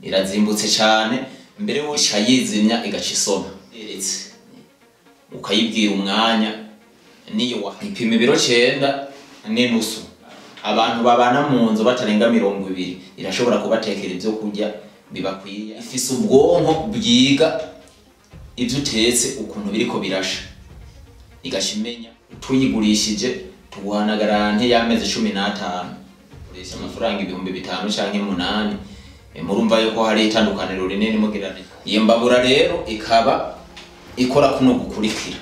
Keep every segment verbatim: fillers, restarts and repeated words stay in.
irazimbutse cyane mbere wo ishayizimya igaca isoma eretse ukayibwira umwanya niyo wa ipima ibiro cyenda n'inusu abantu babana mu nzu batarenga mirongo ibiri irashobora kubatekera ibyo kurya bibakwiye ifise ubwonko bwiga ibyo utetse ukuntu biriko birasha igashimenya tuyigurishije tuguhana garante y'amezi cumi n'atanu uresha amafaranga ibihumbi bitanu canke umunani murumva yuko hari itandukaniro rinini mugirane iyo mbabura rero ikaba ikora kuno gukurikira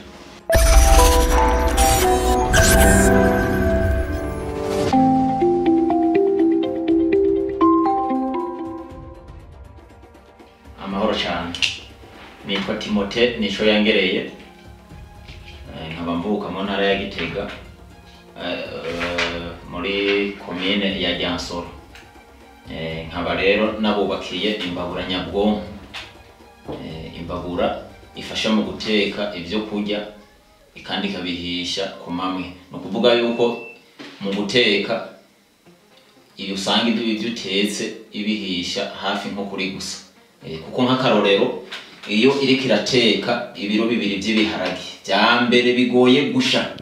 amahoro cyane nitwa Timote nico yangereye nkaba mvuka mu ntara ya Gitega muri commune ya Jansoro nkaba rero nabubakiye imbabura nyabwonko imbabura ifasha mu guteka ibyo kurya ikandi kabihisha ku mamwe no kuvuga yuko mu guteka iyo usanga ibyo utetse ibihisha hafi nko kuri gusa kuko nk'akarorero iyo iri kirateka ibiro bibiri by'ibiharage bya mbere bigoye gusha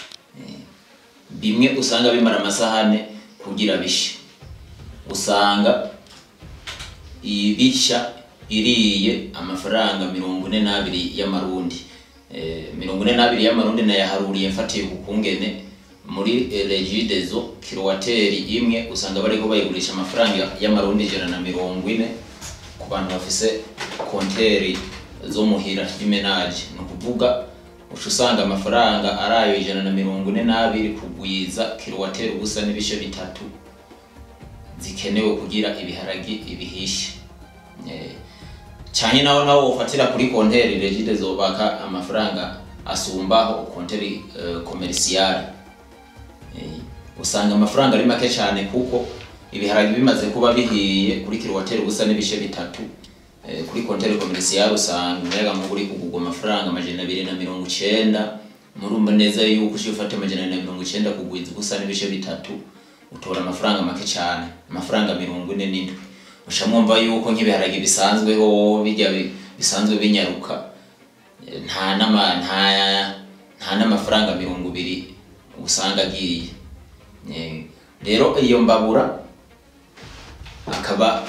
bimwe usanga bimara amasahane kugira bishe usanga ibisha iriye amafaranga mirongo ine n'abiri y'amarundi mirongo ine n'abiri y'amarundi nayaharuriye mfatiye kukungene muri Regideso kilowateri imwe usanga bariko bayigurisha amafaranga y'amarundi ijana na mirongo ine ku bantu bafise konteri zo muhira imenaje no kuvuga usanga amafaranga arayo ijana na mirongo ine n'abiri kugwiza kilowateri ubusa n'ibishe bitatu zikenewe kugira ibiharagi ibihishe eh cyane naho nawo ufatira kuri konteri Regideso baka amafaranga asumbaho konteri uh, commercial eh usanga amafaranga ari make cyane kuko ibiharagi bimaze kuba bihiye kuri kilowateri ubusa n'ibishe bitatu eh, kuri konteri commercial usanga umega mu kuri kugugwa amafaranga amajana abiri na mirongo icenda murumva neza yuko ushifata amajana na mirongo icenda kugwiza ubusa n'ibishe bitatu utora amafaranga make cyane amafaranga mirongo ine n'indwi ushamwumva yuko nk'ibiharagi bisanzwe ho bijya bisanzwe binyaruka nta nama nta nta n'amafaranga mirongo ibiri usanga agiye rero iyo mbabura akaba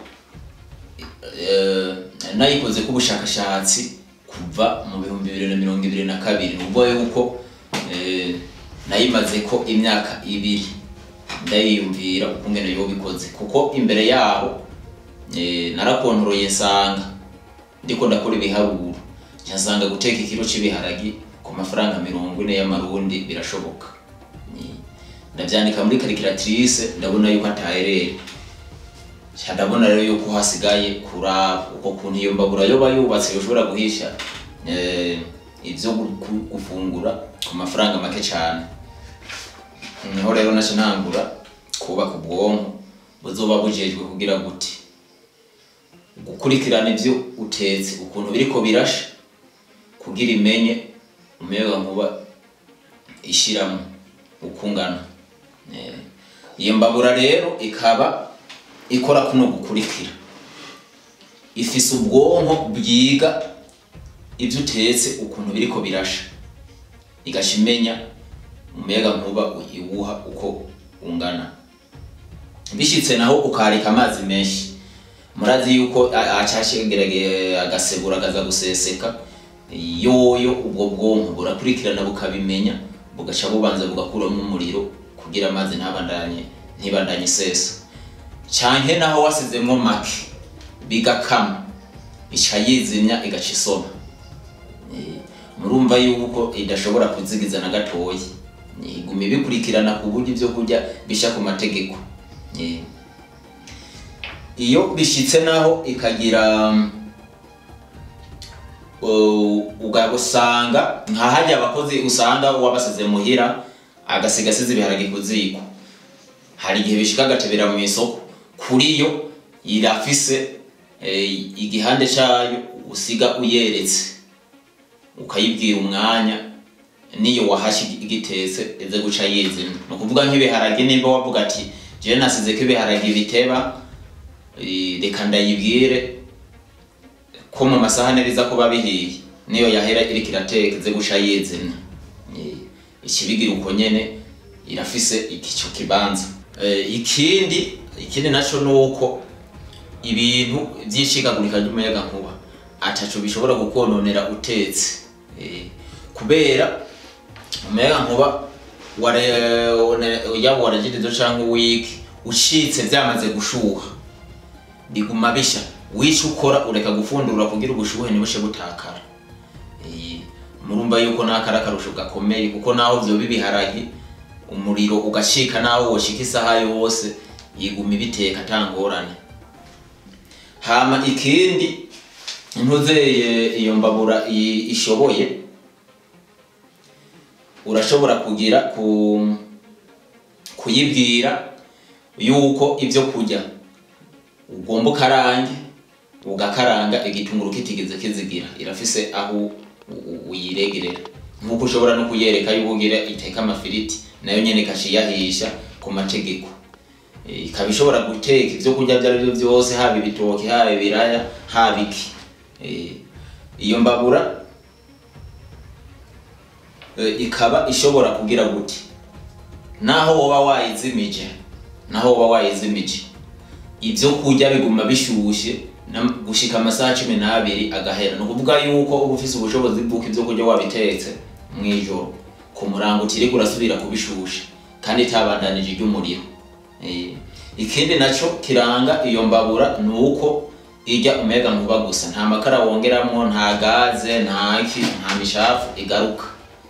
eh nayikoze ku bushakashatsi kuva mu bihumbi bibiri na mirongo ibiri na kabiri nubwo yuko eh nayimaze ko imyaka ibiri ndayiyumvira ukungene yo bikoze kuko imbere yaho eh narakontoroye sanga ndiko ndakora ibiharuro cyasanga guteka ikiro cy'ibiharagi ku mafaranga mirongo ine y'amarundi birashoboka ndabyandika muri calculatrice ndabona yuko ataherere cyandabona rero yuko hasigaye kura uko kuntu iyo mbabura yo bayubatse yoshobora guhisha eh ivyo gufungura ku mafaranga make cyane niho rero naco ntangura kubaka ubwonko buzoba bujejwe kugira guti gukurikirana ivyo utetse ukuntu biriko birasha kugira imenye umega nkuba ishiramo ukungana eh iyo mbabura rero ikaba ikora kuno gukurikira ifise ubwonko bwiga ivyo utetse ukuntu biriko birasha igashimenya umega nkuba iwuha uko ungana bishitse naho ukarika amazi menshi murazi yuko acashengerege agasebura gaza guseseka yoyo ubwo bwonko burakurikirana bukabimenya bugaca bubanza bugakuramo umuriro kugira amazi ntabandanye ntibandanye sesa canke naho wasizemwo make bigakama ishayizimya igaca isoma murumva yuko idashobora kuzigiza na gatoyi igumi bikurikirana ku buryo ivyo kurya bisha ku mategeko iyo bishitse naho ikagira ugabusanga nka hajya abakozi usanga wabasize muhira agasigasize ibiharage kuziko hari igihe bishika gatebera mu isoko kuri yo irafise igihande cyayo usiga uyeretse ukayibwira umwanya niyo wahashi igitetse eze guca yizimye no kuvuga nk'ibiharage nimba wavuga ati je nasize ko ibiharage biteba reka ndayibwire ko mu masahane biza kuba bihiye niyo yahera iri kirateka ze gusha yezena ikibigira uko nyene irafise ikico kibanza. Ikindi ikindi naco nuko ibintu vyishikagurika ry'umuyaga nkuba ataco bishobora gukononera utetse kubera umuyaga nkuba ware yabo waragidizo canke wiki ushitse vyamaze gushuha biguma bisha wica ukora ureka gufundura kugira ubushuhe nibushe butakara. Murumva yuko nakara karusho gakomeye kuko naho vyo bibiharagi umuriro ugashika naho woshika isaha yose yiguma biteka tangorane. Hama ikindi ntuzeye iyo mbabura ishoboye urashobora kugira ku kuyibwira yuko ivyo kurya ugomba karange ugakaranga igitunguru kitigeze kizigira irafise aho uyiregerera nkuko ushobora no kuyereka yubugira iteka amafiriti nayo nyene kashiyahisha ku mategeko. Ikabishobora guteka ivyo kurya byari byose haba ibitoki haba ibiraya haba iki. Iyo mbabura ikaba ishobora kugira guti naho woba wayizimije naho woba wayizimije ivyo kurya biguma bishushe gushika amasaha cumi n'abiri agahera no kuvuga yuko uba ufise ubushobozi bw'uko ivyo kurya wabitetse mwijoro ku murango utireka urasubira kubishusha kandi tabandanije ry'umuriro. Ikindi naco kiranga iyo mbabura nuko ijya umuyaga nkuba gusa nta makara wongeramwo nta gaze nta iki nta mishafu igaruka.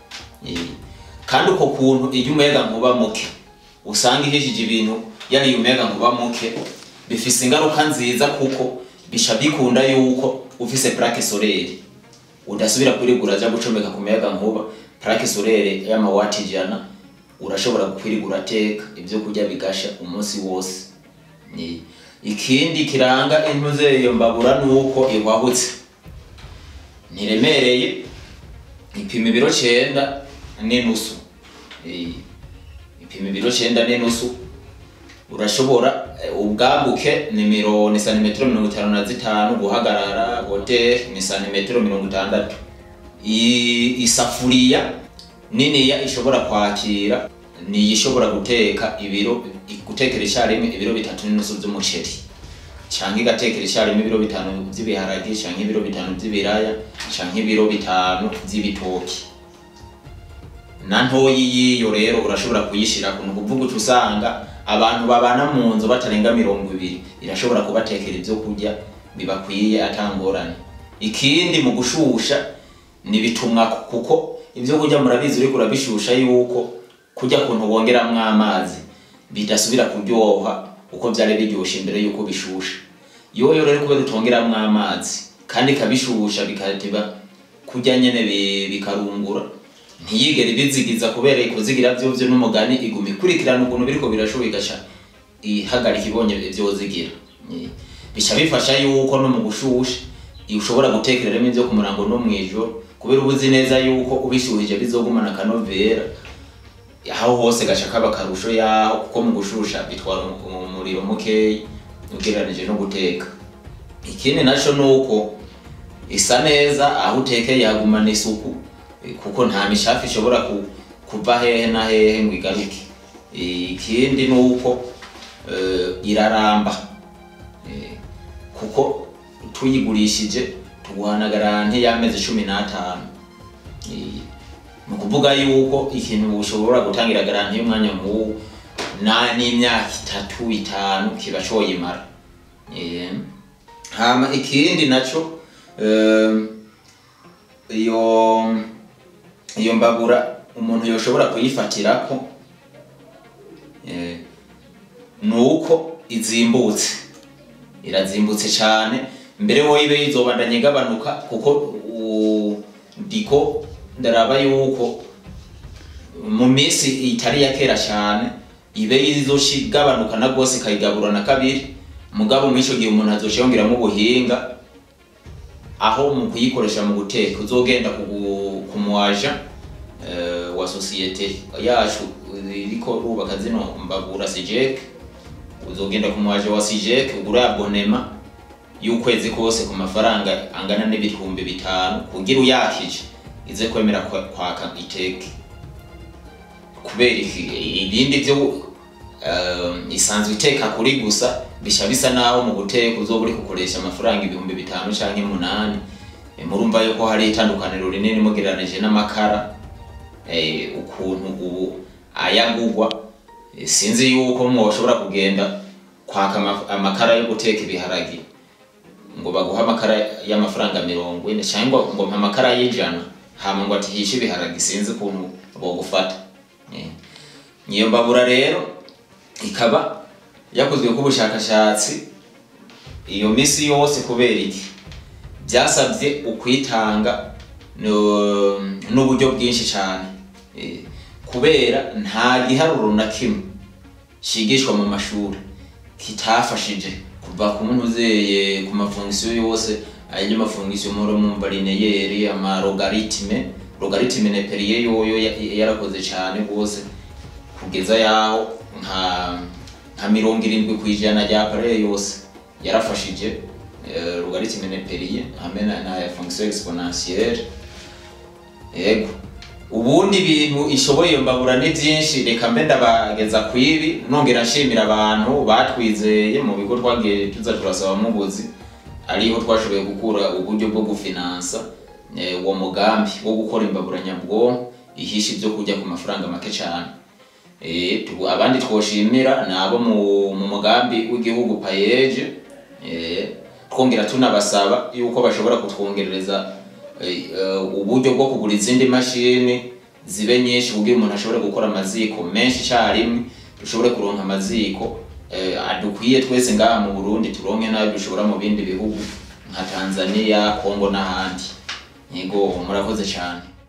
Kandi uko kuntu ijya umuyaga nkuba muke usanga ihejije ibintu yari umuyaga nkuba muke bifise ingaruka nziza kuko bisha bikunda yuko ufise plaque solaire udasubira kwirigura aja gucomeka ku muyaga nkuba. Plaque solaire y'amawati ijana urashobora kwirigura teka ivyo kurya bigasha umunsi wose. Ikindi kiranga intuze iyo mbabura nuko ihwahutse ntiremereye ipima ibiro cenda n'inusu. Ipima ibiro cenda n'inusu urashobora ubwaguke ni miro ni santimetero mirongo itanu na zitanu guhagarara hotel ni santimetero mirongo itandatu. Isafuriya nini ya ishobora kwakira ni ishobora guteka ibiro gutekera icyarimwe ibiro bitatu n'inusu by'umuceri canke igatekera icyarimwe ibiro bitanu by'ibiharage canke ibiro bitanu by'ibiraya canke ibiro bitanu by'ibitoki. Na ntoyi yiyo rero urashobora kuyishira ku kuvuga ucu usanga abantu babana mu nzu batarenga mirongo ibiri irashobora kubatekera ivyo kurya bibakwiye atangorane. Ikindi mu gushusha ni bitumwa kuko ivyo kurya murabizi uri kurabishusha yuko kurya kuntu wongeramwo amazi bidasubira kuryoha uko byari biryoshe imbere yuko bishusha. Yoyo rero kubera utongeramwo amazi kandi kabishusha bikatiba kurya nyene bikarungura ntiyigere bizigiza kubera ikuzigira byo byo n'umugani igumi ikurikirana ukuntu biriko birashoboye gasha ihagarika ibonye byozigira. Bisha bifasha yuko no mu gushusha ushobora gutekereramo ivyo ku murango no mwijoro kubera ubuzi neza yuko ubishuhije bizogumana kanovera aho hose gasha kaba karusho yaho kuko mu gushusha bitwara umuriro mukeyi ugereranije no guteka. Ikindi naco nuko isa neza aho utekeye yagumana isuku kuko nta mishafi ishobora kuva hehe na hehe ngo igaruke. Ikindi nuko iraramba kuko tuyigurishije tuguhana garanti y'amezi cumi n'atanu. Mu kuvuga yuko ikintu ushobora gutangira garanti y'umwanya nk'uwo na n'imyaka itatu itanu kiba coyimara. Hama ikindi naco iyo iyo mbabura umuntu yoshobora kuyifatirako nuko izimbutse irazimbutse cyane mbere wo ibe izobandanye gabanuka kuko ndiko ndaraba yuko mu minsi itari ya kera cyane ibe izoshigabanuka na gose kayigabura na kabiri mugabo mwisho gihe umuntu azoshongiramo ubuhinga aho mu kuyikoresha mu guteka uzogenda kumuwaja wa societe yacu iriko rubaka zino mbabura Sejek uzogenda ku muaje wa Sijek ugura abonema y'ukwezi kose ku mafaranga angana n'ibihumbi bitanu kugira uyakije ize kwemera kwaka iteke. Kubera ibindi byo uh, isanzwe iteka kuri gusa bisha bisa naho mu guteka uzoburi kukoresha amafaranga ibihumbi bitanu canke munani. E, murumva yuko hari itandukaniro rinini mugereranije n'amakara eh ukuntu ubu ayagugwa. E, sinzi yuko mwoshobora kugenda kwaka amakara yo guteka ibiharagi ngo baguha amakara y'amafaranga mirongo ine cyangwa ngo mpa amakara y'ijana hama ngo atihishe ibiharagi, sinzi ukuntu bogufata. Niyo mbabura rero ikaba yakozwe ku bushakashatsi iyo misi yose. Kubera iki byasabye ukwitanga n'uburyo bwinshi cyane, kubera nta giharuro na kimwe shigishwa mu mashuri kitafashije kuva ku muntu uzeye ku mafonction yose ayo mafonction muri mu linéaire ama logarithme logarithme neperiye yoyo yarakoze cyane gose kugeza yaho nka nka mirongo irindwi kwijana rya appareil yose yarafashije logarithme neperiye hamwe na fonction exponentielle. Yego ubundi bintu ishoboye mbabura ni byinshi, reka mbe ndabageza kwibi nongera nshimira abantu batwizeye mu bigo twagiye tuza turasaba mubuzi ariho twashoboye gukura uburyo bwo gufinansa uwo mugambi wo gukora imbabura nyabwo ihisha ibyo kujya ku mafaranga make cyane. Eh abandi twoshimira nabo mu mugambi w'igihugu payeje, eh twongera tunabasaba yuko bashobora kutwongerereza uburyo bwo kugura izindi mashini zibe nyinshi kugira umuntu ashobore gukora amaziko menshi cyane, dushobore kuronka amaziko adukwiye twese ngaha mu Burundi, turonke nayo dushobora mu bindi bihugu nka Tanzania, Kongo n'ahandi. Yego murakoze cyane.